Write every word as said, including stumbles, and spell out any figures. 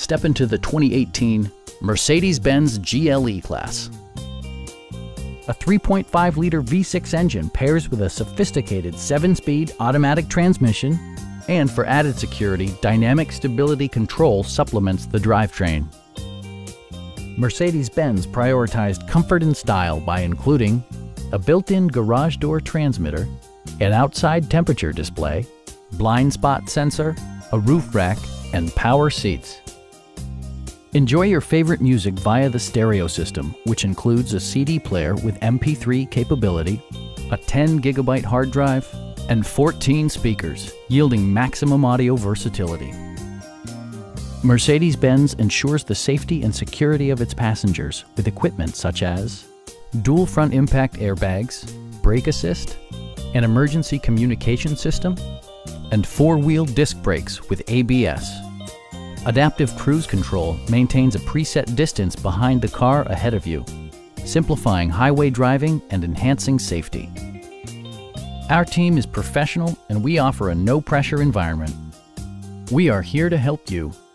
Step into the twenty eighteen Mercedes-Benz G L E class. A three point five liter V six engine pairs with a sophisticated seven speed automatic transmission, and for added security, dynamic stability control supplements the drivetrain. Mercedes-Benz prioritized comfort and style by including a built-in garage door transmitter, an outside temperature display, blind spot sensor, a roof rack, and power seats. Enjoy your favorite music via the stereo system, which includes a C D player with M P three capability, a ten gigabyte hard drive, and fourteen speakers, yielding maximum audio versatility. Mercedes-Benz ensures the safety and security of its passengers with equipment such as dual front impact airbags, brake assist, an emergency communication system, and four-wheel disc brakes with A B S. Adaptive Cruise Control maintains a preset distance behind the car ahead of you, simplifying highway driving and enhancing safety. Our team is professional and we offer a no-pressure environment. We are here to help you.